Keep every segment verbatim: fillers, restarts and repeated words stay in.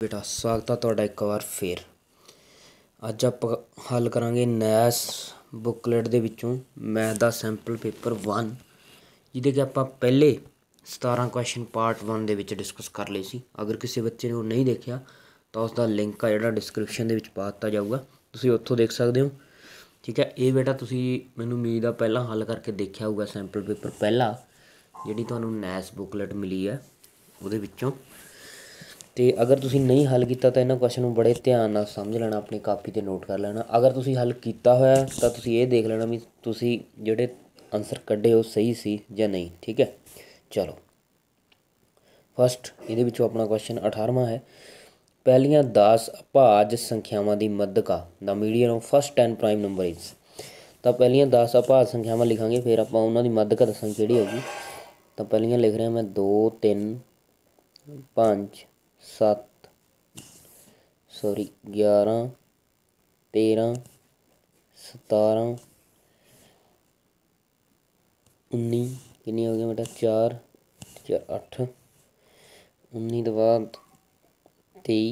बेटा स्वागत है तुहाडा एक बार फिर। अज आप हल करांगे नैस बुकलेट दे विचों मैथ दा सैंपल पेपर वन, जिहदे कि आपां पहले सतारह क्वेश्चन पार्ट वन दे विच डिस्कस कर लए सी। अगर किसी बच्चे ने वो नहीं देखिया तो उसका लिंक आ जिहड़ा डिस्क्रिप्शन दे विच पा दित्ता जाऊगा, तुसीं उत्थों देख सकदे हो। ठीक है, ये बेटा तुसीं मैनूं उम्मीद आ पहलां हल करके देखिया होऊगा सैंपल पेपर पहला, जिहड़ी तुहानूं नैस बुकलेट मिली है ਉਹਦੇ ਵਿੱਚੋਂ। तो अगर तुसीं नहीं हल किया तो इन्होंने क्वेश्चन बड़े ध्यान नाल समझ लेना, अपनी कापी ते नोट कर लेना। अगर तुसीं हल किया होया तो तुसीं ये देख लेना भी तुसीं जिहड़े आंसर कड्ढे वो सही सी जां नहीं। ठीक है, चलो फस्ट ये अपना क्वेश्चन अठारहवां है, पहलियां दस अभाज्य संख्यावां दी मध्यका the median of first ten prime number is. तो पहलियां दस अभाज्य संख्यावां लिखांगे, फिर आपां उन्हां दी मध्यका दसांगे किहड़ी होगी। तो पहलियां लिख रहा मैं दो तीन पाँच सत्त सॉरी ग्यारह तेरह सतारह उन्नी कितनी हो गई बेटा चार चार अठ उन्नी तो बाद तेई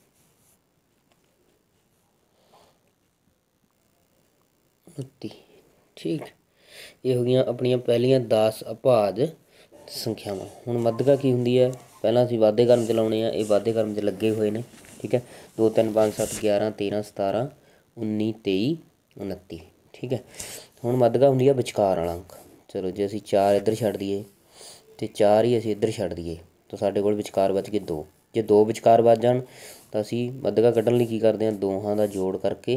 उनती। ठीक, ये हो गई अपन पहलियां दस अभाज्य संख्यावां। हुण मध्यका की हुंदी है, पहलां असीं वाधे क्रम च लाउणे आ, ये वाधे क्रम च लगे हुए ने। ठीक है, दो तीन पाँच सत्त ग्यारह तेरह सतारह उन्नी तेई उनती। ठीक है, हुण मध्यका हुंदी है विचकार वाला अंक। चलो जे असीं चार इधर छड्ड दईए तो चार ही असीं इधर छड्ड दईए तो साडे कोल विचकार बच गए दो। जे दो विचकार बच जाण तो असीं मध्यका कड्ढण लई की करदे हां, दोहां दा जोड़ करके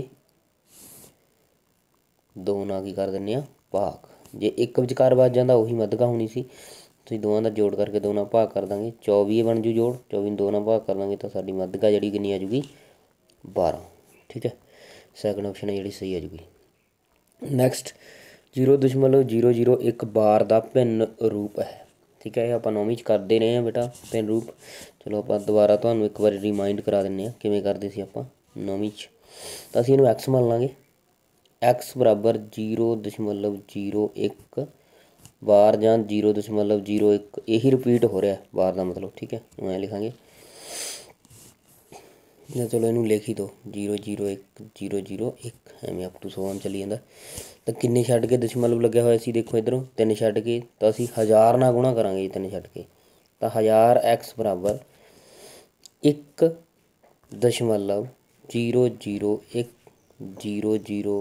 दो नाल की कर दिंदे हां भाग। जे एक विचकार बच जांदा उही मध्यका होनी सी, तो दोवां का जोड़ करके दो नाल भाग कर देंगे, चौबी बन जू जोड़, चौबी दो नाल भाग कर देंगे तो साडी मध्यका जी कितनी आ जूगी बारह। ठीक है, सैकंड ऑप्शन है जी सही आ जूगी। नैक्सट जीरो दशमलव जीरो जीरो एक बार का भिन्न रूप है। ठीक है, आप नौवीं करते रहे हैं बेटा भिन्न रूप। चलो आप दोबारा तो एक बार रिमाइंड करा दें किमें करते सी आप नौवीं तो असीं इहनूं एक्स मान लाँगे। एक्स बराबर जीरो दशमलव जीरो एक बार जां जीरो दशमलव जीरो एक, यही रिपीट हो रहा है बार का मतलब। ठीक है, मैं लिखांगे या चलो इनू लिख ही दो जीरो जीरो एक जीरो जीरो एक एवं अप टू सौ ऑन चली जाता। तो किन्ने छड्ड के दशमलव लग्या होया सी, देखो इधरों तीन छड्ड के तो असीं हज़ार नाल गुणा करांगे जी, तीन छड्ड के तो हज़ार एक्स बराबर एक दशमलव जीरो जीरो एक जीरो जीरो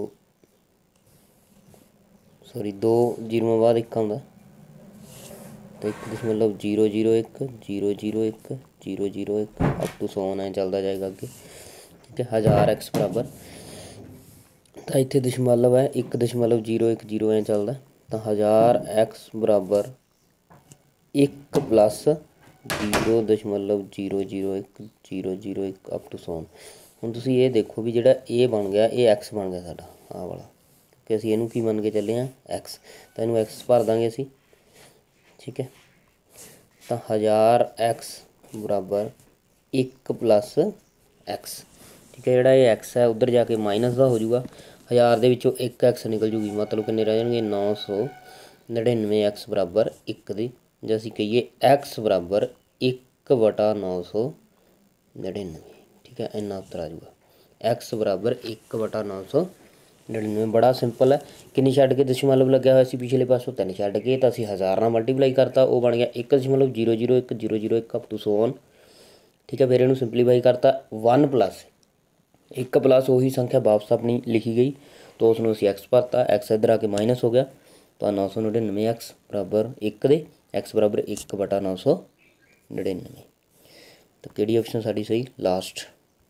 सॉरी दो जीरो बाद एक आउंदा तो एक दशमलव जीरो जीरो एक जीरो जीरो एक जीरो जीरो एक अप टू सौ है चलता जाएगा अगे। ठीक है, हज़ार एक्स बराबर तो इतने दशमलव है एक दशमलव जीरो एक जीरो ऐ चलता तो हज़ार एक्स बराबर एक प्लस जीरो दशमलव जीरो जीरो एक जीरो जीरो एक अप टू सौ। हुण तुसीं ये देखो भी जिहड़ा ए बन गया ये एक्स बन गया साडा आ वाला, कि असीं इहनूं की मन के चले हैं एक्स, तो इहनूं एक्स भर देंगे असीं। ठीक है, तो हज़ार एक्स बराबर एक प्लस एक्स। ठीक है, जोड़ा ये एक्स है उधर जाके माइनस का हो जाऊगा, हज़ार के विचों एक एक्स निकल जूगी, मतलब कितने रह जाएंगे नौ सौ नड़िनवे एक्स बराबर एक दी, जो असीं कहिए एक्स बराबर एक बटा नौ सौ नड़िनवे। ठीक है, इन्ना उत्तर आ जाऊगा एक्स बराबर एक बटा नौ सौ नड़िनवे। बड़ा सिंपल है, किन्नी छड्ड के दशमलव लग्या होया सी पिछले पासों तीन छड्ड के तो असीं हज़ार नाल मल्टीप्लाई करता, वो बन गया एक दशमलव जीरो जीरो एक जीरो जीरो एक अप टू सौ ऑन। ठीक है, फिर इन्हूं सिंपलीफाई करता वन प्लस एक प्लस वही संख्या वापस अपनी लिखी गई तो उसनों असीं एक्स भरता, एक्स इधर आके माइनस हो गया तो नौ सौ नड़िनवे एक्स बराबर एक दे एक्स बराबर एक बटा नौ सौ नड़िनवे। तो किहड़ी ऑप्शन साडी सही लास्ट।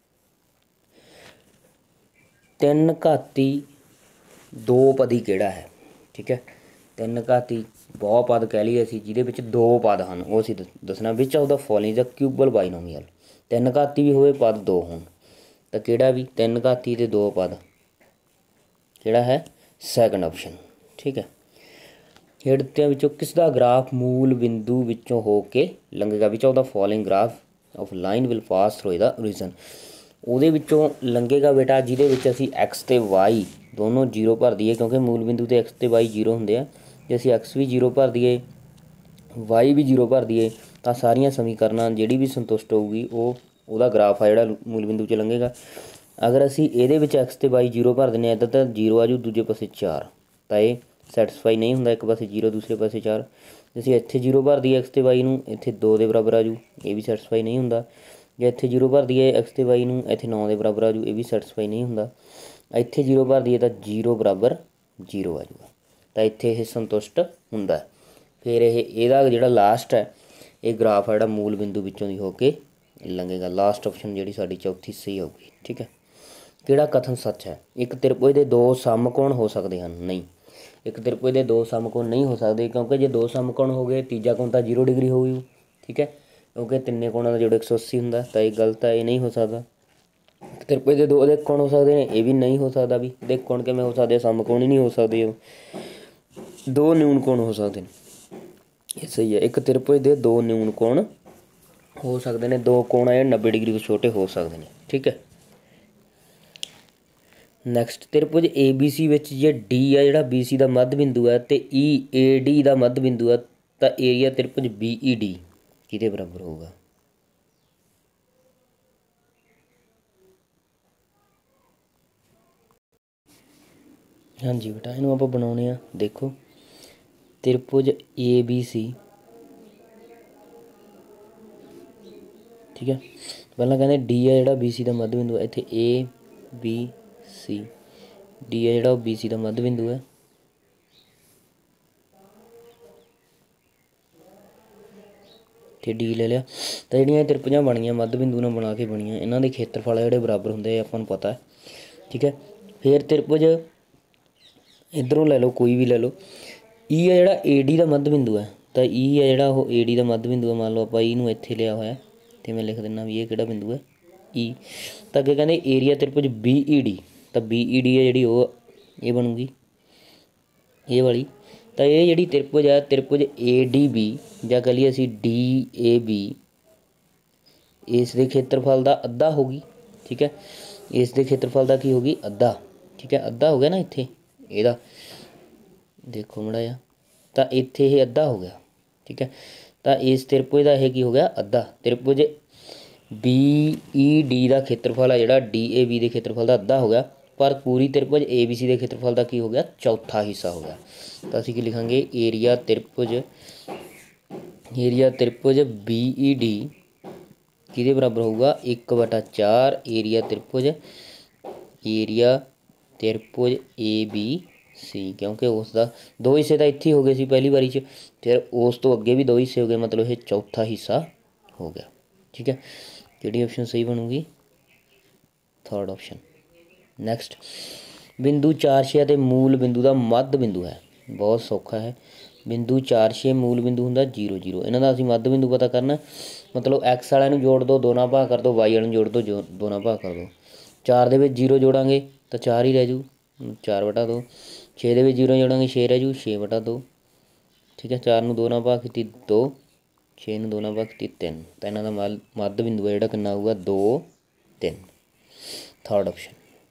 तीन घाती दो पदी किहड़ा है। ठीक है, तीन घाती बहुपद कह लीए असीं जिहदे विच दो पद हैं वो असीं दसना which of the following the cubic binomial. तीन घाती भी होवे पद दो होण तो किहड़ा भी तीन घाती ते दो पद किहड़ा है सैकंड ऑप्शन। ठीक है, हेठिਆਂ ਵਿੱਚੋਂ किस दा ग्राफ मूल बिंदु विचों हो के लंघेगा, which of the following graph of line will pass through the origin. ਉਹਦੇ ਵਿੱਚੋਂ ਲੰਘੇਗਾ बेटा ਜਿਹਦੇ ਵਿੱਚ ਅਸੀਂ एक्स ਤੇ वाई दोनों जीरो भर दईए, क्योंकि मूल बिंदु ਤੇ एक्स ਤੇ वाई जीरो ਹੁੰਦੇ ਆ। ਜੇ ਅਸੀਂ एक्स भी जीरो भर दईए वाई भी जीरो भर दईए तो सारिया समीकरण जिहड़ी भी संतुष्ट होगी वो ਉਹਦਾ ਗ੍ਰਾਫ ਆ ਜਿਹੜਾ ਮੂਲ ਬਿੰਦੂ 'ਚ ਲੰਘੇਗਾ। ਅਗਰ ਅਸੀਂ ਇਹਦੇ ਵਿੱਚ ਐਕਸ ਤੇ ਵਾਈ ਜੀਰੋ ਭਰ ਦਿੰਦੇ ਹਾਂ ਇੱਦਾਂ ਤਾਂ ਜੀਰੋ ਆਜੂ, ਦੂਜੇ ਪਾਸੇ ਚਾਰ, ਤਾਂ ਇਹ ਸੈਟਿਸਫਾਈ ਨਹੀਂ ਹੁੰਦਾ। ਇੱਕ ਪਾਸੇ ਜੀਰੋ ਦੂਸਰੇ ਪਾਸੇ ਚਾਰ। ਜੇ ਅਸੀਂ ਇੱਥੇ ਜੀਰੋ ਭਰ ਦਈਏ ਐਕਸ ਤੇ ਵਾਈ ਨੂੰ, ਇੱਥੇ ਦੋ ਦੇ ਬਰਾਬਰ ਆਜੂ, ਇਹ ਵੀ ਸੈਟਿਸਫਾਈ ਨਹੀਂ ਹੁੰਦਾ। ਜੇ ਇੱਥੇ ਜੀਰੋ ਭਰ ਦਈਏ ਐਕਸ ਤੇ ਵਾਈ ਨੂੰ, ਇੱਥੇ ਨੌ ਦੇ ਬਰਾਬਰ ਆਜੂ, ਇਹ ਵੀ ਸੈਟਿਸਫਾਈ ਨਹੀਂ ਹੁੰਦਾ। ਇੱਥੇ ਜੀਰੋ ਭਰ ਦਈਏ ਤਾਂ ਜੀਰੋ ਬਰਾਬਰ ਜੀਰੋ ਆਜੂਗਾ, ਤਾਂ ਇੱਥੇ ਇਹ ਸੰਤੁਸ਼ਟ ਹੁੰਦਾ। ਫਿਰ ਇਹ ਇਹਦਾ ਜਿਹੜਾ ਲਾਸਟ ਹੈ ਇਹ ਗ੍ਰਾਫ ਆ ਜਿਹੜਾ ਮੂਲ ਬਿੰਦੂ ਵਿੱਚੋਂ ਦੀ ਹੋ ਕੇ ਲੰਘੇਗਾ। ਲਾਸਟ ਆਪਸ਼ਨ ਜਿਹੜੀ ਸਾਡੀ ਚੌਥੀ ਸਹੀ ਹੋਊਗੀ। ਠੀਕ ਹੈ। ਕਿਹੜਾ ਕਥਨ ਸੱਚ ਹੈ? ਇੱਕ ਤ੍ਰਿਭੁਜ ਦੇ ਦੋ ਸਮਕੋਣ ਹੋ ਸਕਦੇ ਹਨ। ਨਹੀਂ, ਇੱਕ ਤ੍ਰਿਭੁਜ ਦੇ ਦੋ ਸਮਕੋਣ ਨਹੀਂ ਹੋ ਸਕਦੇ, ਕਿਉਂਕਿ ਜੇ ਦੋ ਸਮਕੋਣ ਹੋ ਗਏ ਤੀਜਾ ਕੋਣ ਤਾਂ ਜ਼ੀਰੋ ਡਿਗਰੀ ਹੋਊਗੀ। ਠੀਕ ਹੈ, ਕਿਉਂਕਿ ਤਿੰਨੇ ਕੋਣਾਂ ਦਾ ਜੋੜ ਇੱਕ ਸੌ ਅੱਸੀ ਹੁੰਦਾ, ਤਾਂ ਇਹ ਗਲਤ ਹੈ, ਇਹ ਨਹੀਂ ਹੋ ਸਕਦਾ। ਇੱਕ ਤ੍ਰਿਭੁਜ ਦੇ ਦੋ ਅਦਿੱਖ ਕੋਣ ਹੋ ਸਕਦੇ ਨੇ, ਇਹ ਵੀ ਨਹੀਂ ਹੋ ਸਕਦਾ। ਵੀ ਅਦਿੱਖ ਕੋਣ ਕਿਵੇਂ ਹੋ ਸਕਦੇ? ਸਮਕੋਣ ਹੀ ਨਹੀਂ ਹੋ ਸਕਦੇ। ਦੋ ਨਿਊਨ ਕੋਣ ਹੋ ਸਕਦੇ ਨੇ, ਇਹ ਸਹੀ ਹੈ। ਇੱਕ ਤ੍ਰਿਭੁਜ ਦੇ ਦੋ ਨਿਊਨ ਕੋਣ ਹੋ ਸਕਦੇ ਨੇ, ਦੋ ਕੋਣ ਆ ਨੱਬੇ ਡਿਗਰੀ ਤੋਂ ਛੋਟੇ ਹੋ ਸਕਦੇ ਨੇ। ਠੀਕ ਹੈ। ਨੈਕਸਟ, ਤ੍ਰਿਭੁਜ ਏ ਬੀ ਸੀ ਵਿੱਚ ਜੇ ਡੀ ਆ ਜਿਹੜਾ ਬੀ ਸੀ ਦਾ ਮੱਧ ਬਿੰਦੂ ਹੈ ਅਤੇ ਈ ਏ ਡੀ ਦਾ ਮੱਧ ਬਿੰਦੂ ਹੈ, ਤਾਂ ਏਰੀਆ ਤ੍ਰਿਭੁਜ ਬੀ ਈ ਡੀ ਕਿਹਦੇ ਬਰਾਬਰ ਹੋਊਗਾ? ਹਾਂਜੀ ਬੇਟਾ, ਇਹਨੂੰ ਆਪਾਂ ਬਣਾਉਣੇ ਆ। ਦੇਖੋ, ਤ੍ਰਿਭੁਜ ਏ ਬੀ ਸੀ, ਠੀਕ ਹੈ। ਪਹਿਲਾਂ ਕਹਿੰਦੇ ਡੀ ਆ ਜਿਹੜਾ ਬੀ ਸੀ ਦਾ ਮੱਧ ਬਿੰਦੂ ਹੈ, ਇੱਥੇ ਏ ਬੀ ਸੀ, ਡੀ ਆ ਜਿਹੜਾ ਉਹ ਬੀ ਸੀ ਦਾ ਮੱਧ ਬਿੰਦੂ ਹੈ। ਤੇ ਡੀ ਲੈ ਲਿਆ, ਤਾਂ ਜਿਹੜੀਆਂ ਇਹ ਤ੍ਰਿਭੁਜਾਂ ਬਣੀਆਂ ਮੱਧ ਬਿੰਦੂ ਨਾਲ ਬਣਾ ਕੇ ਬਣੀਆਂ, ਇਹਨਾਂ ਦੇ ਖੇਤਰਫਲ ਜਿਹੜੇ ਬਰਾਬਰ ਹੁੰਦੇ ਆਪਾਂ ਨੂੰ ਪਤਾ ਹੈ। ਠੀਕ ਹੈ। ਫਿਰ ਤ੍ਰਿਭੁਜ ਇੱਧਰੋਂ ਲੈ ਲਓ, ਕੋਈ ਵੀ ਲੈ ਲਓ। ਈ ਆ ਜਿਹੜਾ ਏ ਡੀ ਦਾ ਮੱਧ ਬਿੰਦੂ ਹੈ, ਤਾਂ ਈ ਆ ਜਿਹੜਾ ਉਹ ਏ ਡੀ ਦਾ ਮੱਧ ਬਿੰਦੂ ਹੈ। ਮੰਨ ਲਓ ਆਪਾਂ ਈ ਨੂੰ ਇੱਥੇ ਲਿਆ ਹੋਇਆ ਅਤੇ ਮੈਂ ਲਿਖ ਦਿੰਦਾ ਵੀ ਇਹ ਕਿਹੜਾ ਬਿੰਦੂ ਹੈ? ਈ। ਤਾਂ ਅੱਗੇ ਕਹਿੰਦੇ ਏਰੀਆ ਤ੍ਰਿਭੁਜ ਬੀ ਈ ਡੀ, ਤਾਂ ਬੀ ਈ ਡੀ ਹੈ ਜਿਹੜੀ ਉਹ ਇਹ ਬਣੂਗੀ ਇਹ ਵਾਲੀ। ਤਾਂ ਇਹ ਜਿਹੜੀ ਤ੍ਰਿਭੁਜ ਹੈ ਤ੍ਰਿਭੁਜ ਏ ਡੀ ਬੀ ਜਾਂ ਕਹ ਲਈਏ ਅਸੀਂ ਡੀ ਏ ਬੀ, ਇਸ ਦੇ ਖੇਤਰਫਲ ਦਾ ਅੱਧਾ ਹੋਗੀ। ਠੀਕ ਹੈ। ਇਸ ਦੇ ਖੇਤਰਫਲ ਦਾ ਕੀ ਹੋਗੀ? ਅੱਧਾ। ਠੀਕ ਹੈ, ਅੱਧਾ ਹੋ ਗਿਆ ਨਾ ਇੱਥੇ ਇਹਦਾ, ਦੇਖੋ ਮਾੜਾ ਜਿਹਾ, ਤਾਂ ਇੱਥੇ ਇਹ ਅੱਧਾ ਹੋ ਗਿਆ। ਠੀਕ ਹੈ, ਤਾਂ ਇਸ ਤ੍ਰਿਭੁਜ ਦਾ ਇਹ ਕੀ ਹੋ ਗਿਆ? ਅੱਧਾ। ਤ੍ਰਿਭੁਜ ਬੀ ਈ ਡੀ ਦਾ ਖੇਤਰਫਲ ਆ ਜਿਹੜਾ ਡੀ ਏ ਬੀ ਦੇ ਖੇਤਰਫਲ ਦਾ ਅੱਧਾ ਹੋ ਗਿਆ, ਪਰ ਪੂਰੀ ਤ੍ਰਿਭੁਜ ਏ ਬੀ ਸੀ ਦੇ ਖੇਤਰਫਲ ਦਾ ਕੀ ਹੋ ਗਿਆ? ਚੌਥਾ ਹਿੱਸਾ ਹੋ ਗਿਆ। ਤਾਂ ਅਸੀਂ ਕੀ ਲਿਖਾਂਗੇ? ਏਰੀਆ ਤ੍ਰਿਭੁਜ ਏਰੀਆ ਤ੍ਰਿਭੁਜ ਬੀ ਈ ਡੀ ਕਿਹਦੇ ਬਰਾਬਰ ਹੋਊਗਾ? ਇੱਕ ਬਟਾ ਚਾਰ ਏਰੀਆ ਤ੍ਰਿਭੁਜ ਏਰੀਆ ਤ੍ਰਿਭੁਜ ਏ ਬੀ ਸੀ, ਕਿਉਂਕਿ ਉਸ ਦਾ ਦੋ ਹਿੱਸੇ ਤਾਂ ਇੱਥੇ ਹੋ ਗਏ ਸੀ ਪਹਿਲੀ ਵਾਰੀ 'ਚ, ਫਿਰ ਉਸ ਤੋਂ ਅੱਗੇ ਵੀ ਦੋ ਹਿੱਸੇ ਹੋ ਗਏ, ਮਤਲਬ ਇਹ ਚੌਥਾ ਹਿੱਸਾ ਹੋ ਗਿਆ। ਠੀਕ ਹੈ। ਕਿਹੜੀ ਆਪਸ਼ਨ ਸਹੀ ਬਣੂਗੀ? Third option. ਨੈਕਸਟ, ਬਿੰਦੂ ਚਾਰ ਛੇ ਅਤੇ ਮੂਲ ਬਿੰਦੂ ਦਾ ਮੱਧ ਬਿੰਦੂ ਹੈ। ਬਹੁਤ ਸੌਖਾ ਹੈ। ਬਿੰਦੂ ਚਾਰ ਛੇ ਮੂਲ ਬਿੰਦੂ ਹੁੰਦਾ ਜੀਰੋ ਜੀਰੋ, ਇਹਨਾਂ ਦਾ ਅਸੀਂ ਮੱਧ ਬਿੰਦੂ ਪਤਾ ਕਰਨਾ। ਮਤਲਬ ਐਕਸ ਵਾਲਿਆਂ ਨੂੰ ਜੋੜ ਦਿਓ, ਦੋ ਨਾਲ ਭਾਗ ਕਰ ਦਿਓ, ਵਾਈ ਵਾਲਿਆਂ ਨੂੰ ਜੋੜ ਦਿਓ, ਜੋ ਦੋ ਨਾਲ ਭਾਗ ਕਰ ਦਿਓ। ਚਾਰ ਦੇ ਵਿੱਚ ਜੀਰੋ ਜੋੜਾਂਗੇ ਤਾਂ ਚਾਰ ਹੀ ਰਹਿ ਜੂ, ਚਾਰ ਬਟਾ ਦੋ। ਛੇ ਦੇ ਵਿੱਚ ਜੀਰੋ ਜੋੜਾਂਗੇ ਛੇ ਰਹਿ ਜੂ, ਛੇ ਬਟਾ ਦੋ। ਠੀਕ ਹੈ, ਚਾਰ ਨੂੰ ਦੋ ਨਾਲ ਭਾਗ ਕੀਤੀ ਦੋ, ਛੇ ਨੂੰ ਦੋ ਨਾਲ ਭਾਗ ਕੀਤੀ ਤਿੰਨ, ਤਾਂ ਇਹਨਾਂ ਦਾ ਮੱਧ ਮੱਧ ਬਿੰਦੂ ਹੈ ਜਿਹੜਾ ਕਿੰਨਾ ਆਊਗਾ? ਦੋ ਤਿੰਨ। Third option.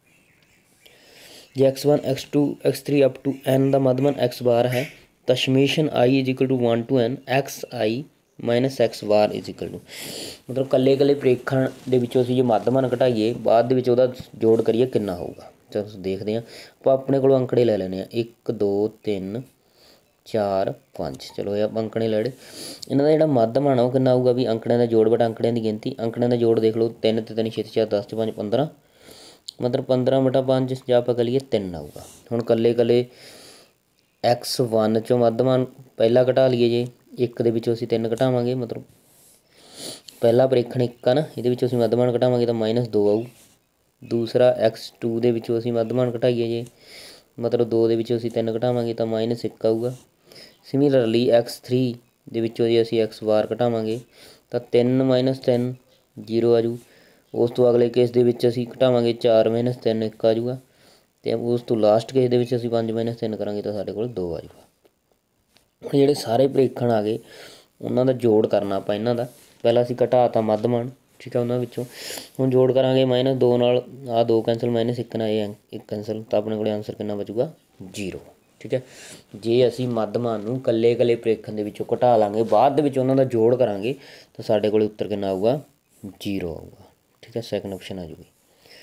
ਜੇ x one x two x three up to n ਦਾ ਮੱਧਮਨ ਐਕਸ ਬਾਰ ਹੈ, ਤਾਂ summation i is equal to one to n x i minus x bar is equal to, ਮਤਲਬ ਇਕੱਲੇ ਇਕੱਲੇ ਪ੍ਰੇਖਣ ਦੇ ਵਿੱਚੋਂ ਅਸੀਂ ਜੇ ਮੱਧਮਨ ਘਟਾਈਏ ਬਾਅਦ ਦੇ ਵਿੱਚ ਉਹਦਾ ਜੋੜ ਕਰੀਏ ਕਿੰਨਾ ਹੋਊਗਾ। ਚਲੋ ਦੇਖਦੇ ਹਾਂ। ਆਪਾਂ ਆਪਣੇ ਕੋਲੋਂ ਅੰਕੜੇ ਲੈ ਲੈਂਦੇ ਹਾਂ, ਇੱਕ ਦੋ ਤਿੰਨ ਚਾਰ ਪੰਜ। ਚਲੋ ਇਹ ਆਪਾਂ ਅੰਕੜੇ ਲੈ ਲਏ। ਇਹਨਾਂ ਦਾ ਜਿਹੜਾ ਮੱਧਮਨ ਆ ਉਹ ਕਿੰਨਾ ਆਊਗਾ? ਵੀ ਅੰਕੜਿਆਂ ਦਾ ਜੋੜ ਬਟਾ ਅੰਕੜਿਆਂ ਦੀ ਗਿਣਤੀ। ਅੰਕੜਿਆਂ ਦਾ ਜੋੜ ਦੇਖ ਲਓ, ਤਿੰਨ ਅਤੇ ਤਿੰਨ ਛੇ ਚਾਰ ਦਸ ਪੰਜ ਪੰਦਰਾਂ, ਮਤਲਬ ਪੰਦਰਾਂ ਬਟਾ ਪੰਜ ਜਾਂ ਆਪਾਂ ਕਹ ਲਈਏ ਤਿੰਨ ਆਊਗਾ। ਹੁਣ ਇਕੱਲੇ ਇਕੱਲੇ ਐਕਸ ਵਨ 'ਚੋਂ ਮੱਧਮਾਨ ਪਹਿਲਾਂ ਘਟਾ ਲਈਏ, ਜੇ ਇੱਕ ਦੇ ਵਿੱਚੋਂ ਅਸੀਂ ਤਿੰਨ ਘਟਾਵਾਂਗੇ, ਮਤਲਬ ਪਹਿਲਾ ਪ੍ਰੇਖਣ ਇੱਕ ਆ ਨਾ, ਇਹਦੇ ਵਿੱਚੋਂ ਅਸੀਂ ਮੱਧਮਾਨ ਘਟਾਵਾਂਗੇ ਤਾਂ ਮਾਈਨਸ ਦੋ ਆਊ। ਦੂਸਰਾ ਐਕਸ ਟੂ ਦੇ ਵਿੱਚੋਂ ਅਸੀਂ ਮੱਧਮਾਨ ਘਟਾਈਏ ਜੇ, ਮਤਲਬ ਦੋ ਦੇ ਵਿੱਚੋਂ ਅਸੀਂ ਤਿੰਨ ਘਟਾਵਾਂਗੇ ਤਾਂ ਮਾਈਨਸ ਇੱਕ ਆਊਗਾ। ਸਿਮਿਲਰਲੀ ਐਕਸ ਥ੍ਰੀ ਦੇ ਵਿੱਚੋਂ ਜੇ ਅਸੀਂ ਐਕਸ ਬਾਰ ਘਟਾਵਾਂਗੇ ਤਾਂ ਤਿੰਨ ਮਾਈਨਸ ਤਿੰਨ ਜੀਰੋ ਆ ਜੂ। ਉਸ ਤੋਂ ਅਗਲੇ ਕੇਸ ਦੇ ਵਿੱਚ ਅਸੀਂ ਘਟਾਵਾਂਗੇ ਚਾਰ ਮਾਈਨਸ ਤਿੰਨ ਇੱਕ ਆ ਜੂਗਾ, ਅਤੇ ਉਸ ਤੋਂ ਲਾਸਟ ਕੇਸ ਦੇ ਵਿੱਚ ਅਸੀਂ ਪੰਜ ਮਾਈਨਸ ਤਿੰਨ ਕਰਾਂਗੇ ਤਾਂ ਸਾਡੇ ਕੋਲ ਦੋ ਆ ਜੂਗਾ। ਹੁਣ ਜਿਹੜੇ ਸਾਰੇ ਪ੍ਰੇਖਣ ਆ ਗਏ ਉਹਨਾਂ ਦਾ ਜੋੜ ਕਰਨਾ ਆਪਾਂ ਇਹਨਾਂ ਦਾ। ਪਹਿਲਾਂ ਅਸੀਂ ਘਟਾ ਤਾ ਮੱਧਮਾਨ, ਠੀਕ ਆ, ਉਹਨਾਂ ਵਿੱਚੋਂ ਹੁਣ ਜੋੜ ਕਰਾਂਗੇ ਮਾਈਨਸ ਦੋ ਨਾਲ ਆਹ ਦੋ ਕੈਂਸਲ, ਮਾਈਨਸ ਇੱਕ ਨਾਲ ਇਹ ਇੱਕ ਕੈਂਸਲ, ਤਾਂ ਆਪਣੇ ਕੋਲ ਆਂਸਰ ਕਿੰਨਾ ਬਚੂਗਾ? ਜੀਰੋ। ਠੀਕ ਹੈ। ਜੇ ਅਸੀਂ ਮੱਧਮਾਨ ਨੂੰ ਇਕੱਲੇ ਇਕੱਲੇ ਪ੍ਰੇਖਣ ਦੇ ਵਿੱਚੋਂ ਘਟਾ ਲਾਂਗੇ, ਬਾਅਦ ਦੇ ਵਿੱਚ ਉਹਨਾਂ ਦਾ ਜੋੜ ਕਰਾਂਗੇ ਤਾਂ ਸਾਡੇ ਕੋਲ ਉੱਤਰ ਕਿੰਨਾ ਆਊਗਾ? ਜੀਰੋ ਆਊਗਾ। ठीक है, सैकंड ऑप्शन आ जूगी।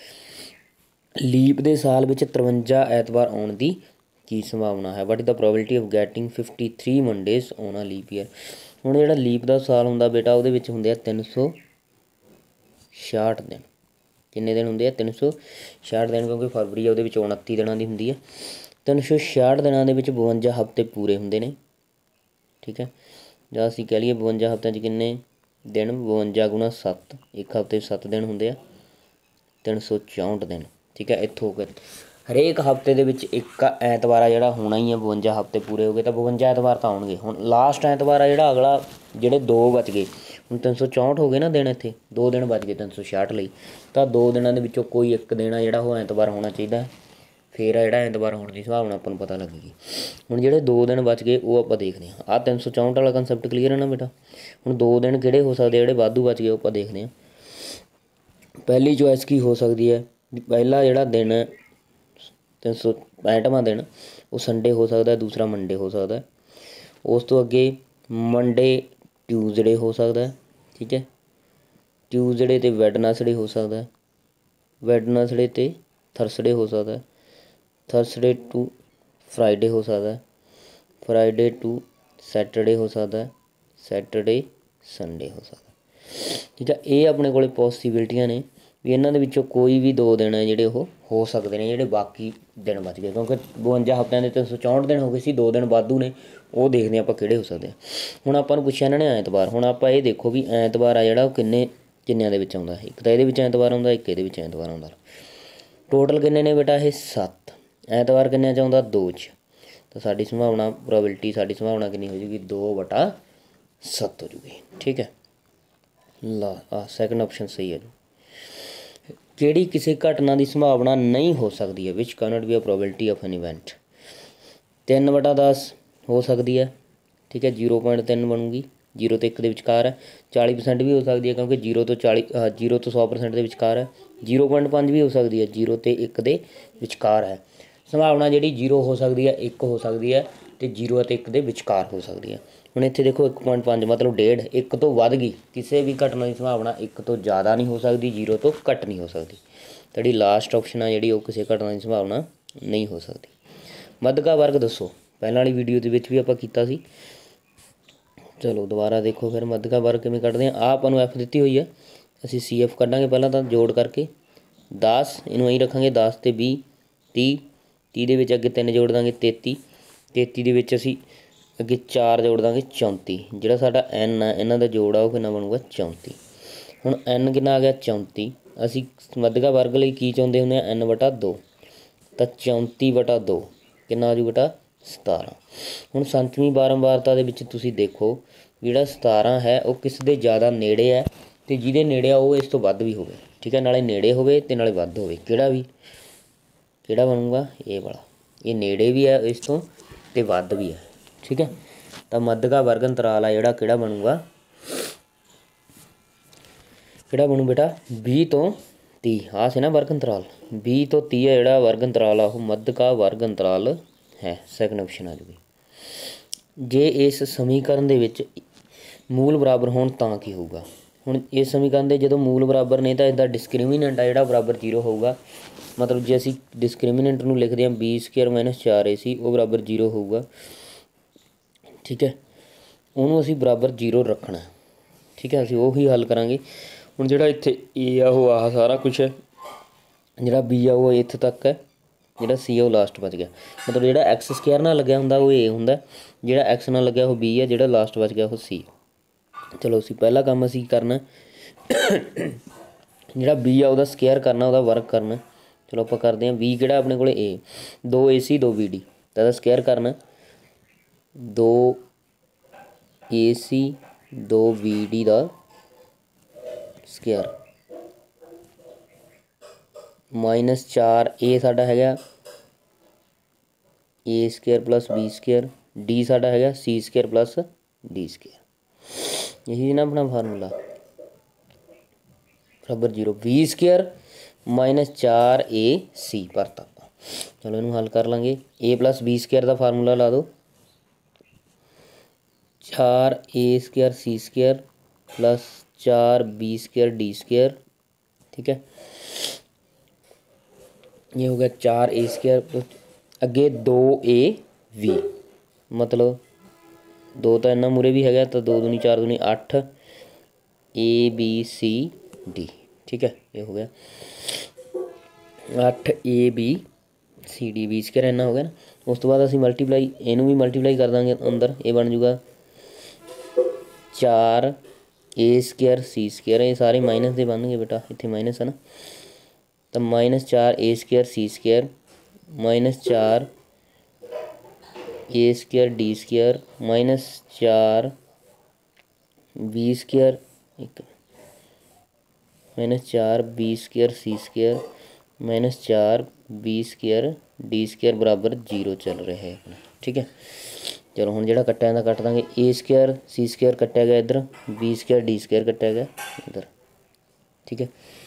ਲੀਪ ਦੇ ਸਾਲ ਵਿੱਚ ਤਰਵੰਜਾ ਐਤਵਾਰ ਆਉਣ ਦੀ ਕੀ ਸੰਭਾਵਨਾ ਹੈ? What is the probability of getting fifty three Mondays on a leap year. ਹੁਣ ਜਿਹੜਾ ਲੀਪ ਦਾ ਸਾਲ ਹੁੰਦਾ ਬੇਟਾ ਉਹਦੇ ਵਿੱਚ ਹੁੰਦੇ ਆ ਤਿੰਨ ਸੌ ਛਿਆਹਠ ਦਿਨ। ਕਿੰਨੇ ਦਿਨ ਹੁੰਦੇ ਆ? ਤਿੰਨ ਸੌ ਛਿਆਹਠ ਦਿਨ, ਕਿਉਂਕਿ ਫਰਵਰੀ ਆ ਉਹਦੇ ਵਿੱਚ ਉਨੱਤੀ ਦਿਨਾਂ ਦੀ ਹੁੰਦੀ ਹੈ। ਤਿੰਨ ਸੌ ਛਿਆਹਠ ਦਿਨਾਂ ਦੇ ਵਿੱਚ ਬਵੰਜਾ ਹਫ਼ਤੇ ਪੂਰੇ ਹੁੰਦੇ ਨੇ, ਠੀਕ ਹੈ। ਜਾਂ ਅਸੀਂ ਕਹਿ ਲਈਏ ਬਵੰਜਾ ਹਫ਼ਤਿਆਂ 'ਚ ਕਿੰਨੇ ਦਿਨ? ਬਵੰਜਾ ਗੁਣਾ ਸੱਤ, ਇੱਕ ਹਫ਼ਤੇ ਸੱਤ ਦਿਨ ਹੁੰਦੇ ਆ, ਤਿੰਨ ਸੌ ਚੌਂਹਠ ਦਿਨ, ਠੀਕ ਹੈ। ਇੱਥੋਂ ਹੋ ਗਏ ਹਰੇਕ ਹਫ਼ਤੇ ਦੇ ਵਿੱਚ ਇੱਕ ਐਤਵਾਰ ਆ ਜਿਹੜਾ ਹੋਣਾ ਹੀ ਆ। ਬਵੰਜਾ ਹਫ਼ਤੇ ਪੂਰੇ ਹੋ ਗਏ ਤਾਂ ਬਵੰਜਾ ਐਤਵਾਰ ਤਾਂ ਆਉਣਗੇ। ਹੁਣ ਲਾਸਟ ਐਤਵਾਰ ਆ ਜਿਹੜਾ ਅਗਲਾ, ਜਿਹੜੇ ਦੋ ਬਚ ਗਏ, ਹੁਣ ਤਿੰਨ ਸੌ ਚੌਂਹਠ ਹੋ ਗਏ ਨਾ ਦਿਨ, ਇੱਥੇ ਦੋ ਦਿਨ ਬਚ ਗਏ ਤਿੰਨ ਸੌ ਛਿਆਹਠ ਲਈ, ਤਾਂ ਦੋ ਦਿਨਾਂ ਦੇ ਵਿੱਚੋਂ ਕੋਈ ਇੱਕ ਦਿਨ ਆ ਜਿਹੜਾ ਉਹ ਐਤਵਾਰ ਹੋਣਾ ਚਾਹੀਦਾ, ਫਿਰ ਆ ਜਿਹੜਾ ਐਤਵਾਰ ਹੋਣ ਦੀ ਸੰਭਾਵਨਾ ਆਪਾਂ ਨੂੰ ਪਤਾ ਲੱਗੇਗੀ। ਹੁਣ ਜਿਹੜੇ ਦੋ ਦਿਨ ਬਚ ਗਏ ਉਹ ਆਪਾਂ ਦੇਖਦੇ ਹਾਂ। ਆਹ ਤਿੰਨ ਸੌ ਚੌਂਹਠ ਵਾਲਾ ਕੰਸੈਪਟ ਕਲੀਅਰ ਹੈ ਨਾ ਬੇਟਾ। ਹੁਣ ਦੋ ਦਿਨ ਕਿਹੜੇ ਹੋ ਸਕਦੇ ਜਿਹੜੇ ਵਾਧੂ ਬਚ ਗਏ ਉਹ ਆਪਾਂ ਦੇਖਦੇ ਹਾਂ। ਪਹਿਲੀ ਚੋਇਸ ਕੀ ਹੋ ਸਕਦੀ ਹੈ? ਪਹਿਲਾ ਜਿਹੜਾ ਦਿਨ ਤਿੰਨ ਸੌ ਪੈਂਹਠਵਾਂ ਦਿਨ ਉਹ ਸੰਡੇ ਹੋ ਸਕਦਾ, ਦੂਸਰਾ ਮੰਡੇ ਹੋ ਸਕਦਾ। ਉਸ ਤੋਂ ਅੱਗੇ ਮੰਡੇ ਟਿਊਜ਼ਡੇ ਹੋ ਸਕਦਾ, ਠੀਕ ਹੈ। ਟਿਊਜ਼ਡੇ ਅਤੇ ਵੈਡਨਸਡੇ ਹੋ ਸਕਦਾ, ਵੈਡਨਸਡੇ ਅਤੇ ਥਰਸਡੇ ਹੋ ਸਕਦਾ, ਥਰਸਡੇ ਟੂ ਫਰਾਈਡੇ ਹੋ ਸਕਦਾ, ਫਰਾਈਡੇ ਟੂ ਸੈਟਰਡੇ ਹੋ ਸਕਦਾ, ਸੈਟਰਡੇ ਸੰਡੇ ਹੋ ਸਕਦਾ, ਠੀਕ ਹੈ। ਇਹ ਆਪਣੇ ਕੋਲ ਪੋਸੀਬਿਲਿਟੀਆਂ ਨੇ ਵੀ ਇਹਨਾਂ ਦੇ ਵਿੱਚੋਂ ਕੋਈ ਵੀ ਦੋ ਦਿਨ ਹੈ ਜਿਹੜੇ ਉਹ ਹੋ ਸਕਦੇ ਨੇ, ਜਿਹੜੇ ਬਾਕੀ ਦਿਨ ਬਚ ਗਏ, ਕਿਉਂਕਿ ਬਵੰਜਾ ਹਫ਼ਤਿਆਂ ਦੇ ਤਿੰਨ ਸੌ ਚੌਂਹਠ ਦਿਨ ਹੋ ਗਏ ਸੀ, ਦੋ ਦਿਨ ਵਾਧੂ ਨੇ, ਉਹ ਦੇਖਦੇ ਆਪਾਂ ਕਿਹੜੇ ਹੋ ਸਕਦੇ ਆ। ਹੁਣ ਆਪਾਂ ਨੂੰ ਪੁੱਛਿਆ ਇਹਨਾਂ ਨੇ ਐਤਵਾਰ। ਹੁਣ ਆਪਾਂ ਇਹ ਦੇਖੋ ਵੀ ਐਤਵਾਰ ਆ ਜਿਹੜਾ ਉਹ ਕਿੰਨੇ ਕਿੰਨਿਆਂ ਦੇ ਵਿੱਚ ਆਉਂਦਾ। ਇੱਕ ਤਾਂ ਇਹਦੇ ਵਿੱਚ ਐਤਵਾਰ ਆਉਂਦਾ, ਇੱਕ ਇਹਦੇ ਵਿੱਚ ਐਤਵਾਰ ਆਉਂਦਾ। ਟੋਟਲ ਕਿੰਨੇ ਨੇ ਬੇਟਾ? ਇਹ ਸੱਤ। ਐਤਵਾਰ ਕਿੰਨਿਆਂ 'ਚ ਆਉਂਦਾ? ਦੋ 'ਚ। ਤਾਂ ਸਾਡੀ ਸੰਭਾਵਨਾ ਪ੍ਰੋਬੇਬਿਲਿਟੀ ਸਾਡੀ ਸੰਭਾਵਨਾ ਕਿੰਨੀ ਹੋ ਜੂਗੀ? ਦੋ ਬਟਾ ਸੱਤ ਹੋ ਜੂਗੀ, ਠੀਕ ਹੈ। ਲਾ ਆ ਸੈਕਿੰਡ ਆਪਸ਼ਨ ਸਹੀ ਹੈ ਜੀ। ਕਿਹੜੀ ਕਿਸੇ ਘਟਨਾ ਦੀ ਸੰਭਾਵਨਾ ਨਹੀਂ ਹੋ ਸਕਦੀ ਹੈ? Which cannot be a probability of an event. ਤਿੰਨ ਬਟਾ ਦਸ ਹੋ ਸਕਦੀ ਹੈ, ਠੀਕ ਹੈ, ਜ਼ੀਰੋ ਪੁਆਇੰਟ ਤਿੰਨ ਬਣੂਗੀ, ਜ਼ੀਰੋ ਅਤੇ ਇੱਕ ਦੇ ਵਿਚਕਾਰ ਹੈ। ਚਾਲੀ ਪਰਸੈਂਟ ਵੀ ਹੋ ਸਕਦੀ ਹੈ, ਕਿਉਂਕਿ ਜ਼ੀਰੋ ਤੋਂ ਚਾਲੀ ਜ਼ੀਰੋ ਤੋਂ ਸੌ ਪਰਸੈਂਟ ਦੇ ਵਿਚਕਾਰ ਹੈ। ਜ਼ੀਰੋ ਪੁਆਇੰਟ ਪੰਜ ਵੀ ਹੋ ਸਕਦੀ ਹੈ, ਜ਼ੀਰੋ ਅਤੇ ਇੱਕ ਦੇ ਵਿਚਕਾਰ ਹੈ। ਸੰਭਾਵਨਾ ਜਿਹੜੀ ਜ਼ੀਰੋ ਹੋ ਸਕਦੀ ਹੈ, ਇੱਕ ਹੋ ਸਕਦੀ ਹੈ, ਅਤੇ ਜ਼ੀਰੋ ਅਤੇ ਇੱਕ ਦੇ ਵਿਚਕਾਰ ਹੋ ਸਕਦੀ ਹੈ। ਹੁਣ ਇੱਥੇ ਦੇਖੋ ਇੱਕ ਪੁਆਇੰਟ ਪੰਜ ਮਤਲਬ ਡੇਢ, ਇੱਕ ਤੋਂ ਵੱਧ ਗਈ। ਕਿਸੇ ਵੀ ਘਟਨਾ ਦੀ ਸੰਭਾਵਨਾ ਇੱਕ ਤੋਂ ਜ਼ਿਆਦਾ ਨਹੀਂ ਹੋ ਸਕਦੀ, ਜ਼ੀਰੋ ਤੋਂ ਘੱਟ ਨਹੀਂ ਹੋ ਸਕਦੀ। ਜਿਹੜੀ ਲਾਸਟ ਆਪਸ਼ਨ ਆ ਜਿਹੜੀ ਉਹ ਕਿਸੇ ਘਟਨਾ ਦੀ ਸੰਭਾਵਨਾ ਨਹੀਂ ਹੋ ਸਕਦੀ। ਮੱਧਕਾ ਵਰਗ ਦੱਸੋ। ਪਹਿਲਾਂ ਵਾਲੀ ਵੀਡੀਓ ਦੇ ਵਿੱਚ ਵੀ ਆਪਾਂ ਕੀਤਾ ਸੀ। ਚਲੋ ਦੁਬਾਰਾ ਦੇਖੋ ਫਿਰ ਮੱਧਕਾ ਵਰਗ ਕਿਵੇਂ ਕੱਢਦੇ ਹਾਂ। ਆਹ ਆਪਾਂ ਨੂੰ ਐਫ ਦਿੱਤੀ ਹੋਈ ਹੈ, ਅਸੀਂ ਸੀ ਐਫ ਕੱਢਾਂਗੇ ਪਹਿਲਾਂ ਤਾਂ ਜੋੜ ਕਰਕੇ। ਦਸ ਇਹਨੂੰ ਐਂ ਰੱਖਾਂਗੇ, ਦਸ ਅਤੇ ਵੀਹ ਤੀਹ, ਤੀਹ ਦੇ ਵਿੱਚ ਅੱਗੇ ਤਿੰਨ ਜੋੜ ਦਾਂਗੇ ਤੇਤੀ, ਤੇਤੀ ਦੇ ਵਿੱਚ ਅਸੀਂ ਅੱਗੇ ਚਾਰ ਜੋੜ ਦਾਂਗੇ ਚੌਂਤੀ। ਜਿਹੜਾ ਸਾਡਾ ਐਨ ਆ ਇਹਨਾਂ ਦਾ ਜੋੜ ਆ ਉਹ ਕਿੰਨਾ ਬਣੂਗਾ? ਚੌਂਤੀ। ਹੁਣ ਐਨ ਕਿੰਨਾ ਆ ਗਿਆ? ਚੌਂਤੀ। ਅਸੀਂ ਮੱਧਕਾ ਵਰਗ ਲਈ ਕੀ ਚਾਹੁੰਦੇ ਹੁੰਦੇ ਹਾਂ? ਐਨ ਵਟਾ ਦੋ। ਤਾਂ ਚੌਂਤੀ ਵਟਾ ਦੋ ਕਿੰਨਾ ਆ ਜੂ ਬੇਟਾ? ਸਤਾਰਾਂ। ਹੁਣ ਸੰਤਵੀਂ ਬਾਰੰਬਾਰਤਾ ਦੇ ਵਿੱਚ ਤੁਸੀਂ ਦੇਖੋ ਜਿਹੜਾ ਸਤਾਰਾਂ ਹੈ ਉਹ ਕਿਸ ਦੇ ਜ਼ਿਆਦਾ ਨੇੜੇ ਹੈ, ਅਤੇ ਜਿਹਦੇ ਨੇੜੇ ਆ ਉਹ ਇਸ ਤੋਂ ਵੱਧ ਵੀ ਹੋਵੇ, ਠੀਕ ਹੈ। ਨਾਲੇ ਨੇੜੇ ਹੋਵੇ ਅਤੇ ਨਾਲੇ ਵੱਧ ਹੋਵੇ। ਕਿਹੜਾ ਵੀ ਕਿਹੜਾ ਬਣੂਗਾ? ਇਹ ਵਾਲਾ। ਇਹ ਨੇੜੇ ਵੀ ਹੈ ਇਸ ਤੋਂ ਅਤੇ ਵੱਧ ਵੀ ਹੈ, ਠੀਕ ਹੈ। ਤਾਂ ਮੱਧਕਾ ਵਰਗ ਅੰਤਰਾਲ ਆ ਜਿਹੜਾ ਕਿਹੜਾ ਬਣੂਗਾ? ਕਿਹੜਾ ਬਣੂ ਬੇਟਾ? ਵੀਹ ਤੋਂ ਤੀਹ। ਆਹ ਸੀ ਨਾ ਵਰਗ ਅੰਤਰਾਲ। ਵੀਹ ਤੋਂ ਤੀਹ ਹੈ ਜਿਹੜਾ ਵਰਗ ਅੰਤਰਾਲ ਆ ਉਹ ਮੱਧਕਾ ਵਰਗ ਅੰਤਰਾਲ ਹੈ। ਸੈਕਿੰਡ ਆਪਸ਼ਨ ਆ ਜੂਗੀ। ਜੇ ਇਸ ਸਮੀਕਰਨ ਦੇ ਵਿੱਚ ਮੂਲ ਬਰਾਬਰ ਹੋਣ ਤਾਂ ਕੀ ਹੋਊਗਾ? ਹੁਣ ਇਸ ਸਮੀਕਰਨ ਦੇ ਜਦੋਂ ਮੂਲ ਬਰਾਬਰ ਨੇ ਤਾਂ ਇਹਦਾ ਡਿਸਕ੍ਰਿਮੀਨੈਂਟ ਆ ਜਿਹੜਾ ਬਰਾਬਰ ਜੀਰੋ ਹੋਊਗਾ। ਮਤਲਬ ਜੇ ਅਸੀਂ ਡਿਸਕ੍ਰਿਮੀਨੈਂਟ ਨੂੰ ਲਿਖਦੇ ਹਾਂ ਬੀ ਸਕੇਅਰ ਮਾਈਨਸ ਚਾਰ ਏ ਸੀ, ਉਹ ਬਰਾਬਰ ਜੀਰੋ ਹੋਊਗਾ, ਠੀਕ ਹੈ। ਉਹਨੂੰ ਅਸੀਂ ਬਰਾਬਰ ਜੀਰੋ ਰੱਖਣਾ, ਠੀਕ ਹੈ। ਅਸੀਂ ਉਹੀ ਹੱਲ ਕਰਾਂਗੇ। ਹੁਣ ਜਿਹੜਾ ਇੱਥੇ ਏ ਆ ਉਹ ਆਹ ਸਾਰਾ ਕੁਛ ਹੈ, ਜਿਹੜਾ ਬੀ ਆ ਉਹ ਇੱਥੇ ਤੱਕ ਹੈ, ਜਿਹੜਾ ਸੀ ਆ ਉਹ ਲਾਸਟ ਬਚ ਗਿਆ। ਮਤਲਬ ਜਿਹੜਾ ਐਕਸ ਸਕੇਅਰ ਨਾਲ ਲੱਗਿਆ ਹੁੰਦਾ ਉਹ ਏ ਹੁੰਦਾ, ਜਿਹੜਾ ਐਕਸ ਨਾਲ ਲੱਗਿਆ ਉਹ ਬੀ ਹੈ, ਜਿਹੜਾ ਲਾਸਟ ਬਚ ਗਿਆ ਉਹ ਸੀ। ਚਲੋ ਅਸੀਂ ਪਹਿਲਾ ਕੰਮ ਅਸੀਂ ਕਰਨਾ ਜਿਹੜਾ ਬੀ ਆ ਉਹਦਾ ਸਕੇਅਰ ਕਰਨਾ, ਉਹਦਾ ਵਰਕ ਕਰਨਾ। ਚਲੋ ਆਪਾਂ ਕਰਦੇ ਹਾਂ। ਬੀ ਕਿਹੜਾ ਆਪਣੇ ਕੋਲ? ਏ। ਦੋ ਏ ਸੀ ਦੋ ਬੀ ਡੀ, ਤਾਂ ਇਹਦਾ ਸਕੇਅਰ ਕਰਨਾ। ਦੋ ਏ ਸੀ ਦੋ ਬੀ ਡੀ ਦਾ ਸਕੇਅਰ ਮਾਈਨਸ ਚਾਰ ਏ ਸਾਡਾ ਹੈਗਾ A square plus B square, D ਸਾਡਾ ਹੈਗਾ C square plus D square. ਇਹੀ ਨਾ ਆਪਣਾ ਫਾਰਮੂਲਾ ਬਰਾਬਰ ਜੀਰੋ। ਬੀ ਸਕੇਅਰ ਮਾਈਨਸ ਚਾਰ ਏ ਸੀ ਭਰਤਾ ਆਪਾਂ। ਚਲੋ ਇਹਨੂੰ ਹੱਲ ਕਰ ਲਾਂਗੇ। ਏ ਪਲੱਸ ਬੀ ਸਕੇਅਰ ਦਾ ਫਾਰਮੂਲਾ ਲਾ ਦਿਓ। ਚਾਰ A square C square plus ਚਾਰ ਬੀ ਸਕੇਅਰ ਡੀ ਸਕੇਅਰ ठीक है। ये हो गया चार ए स्क्वायर, अगे दो ए वी, मतलब दो तो इन्ना मूरे भी है, तो दो दूनी चार दूनी अठ ए बी सी डी, ठीक है। ये हो गया अठ A B C D, B square इन्ना हो गया ना। उस तो बाद असीं मल्टीप्लाई इनू भी मल्टीप्लाई कर देंगे अंदर, ये बन जूगा चार ए स्क्वायर सी स्क्वायर, ये सारे माइनस के बन गए बेटा, इतने माइनस है ना, तो माइनस चार A square C square minus चार A square D square minus चार बी स्क्वायर एक माइनस चार B square C square minus चार बी स्क्वायर डी स्क्वायर बराबर जीरो चल रहा है अपना, ठीक है। चलो हुण जिहड़ा कट्टिया दा कट देंगे, ए स्क्वायर सी स्क्वायर कट्टिया गया इधर, बी स्क्वायर डी स्क्वायर कट्टिया गया इधर, ठीक है।